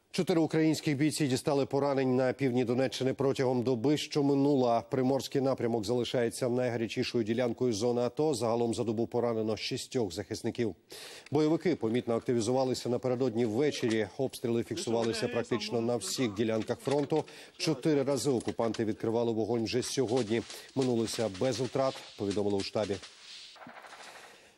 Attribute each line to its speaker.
Speaker 1: 4 українських бійці дістали поранень на півдні Донеччини протягом доби, що минула. Приморський напрямок залишається найгарячішою ділянкою зони АТО. Загалом за добу поранено 6 захисників. Бойовики помітно активізувалися напередодні ввечері. Обстріли фіксувалися практично на всіх ділянках фронту. 4 рази окупанти відкривали вогонь вже сьогодні. Минулися без втрат, повідомили у штабі.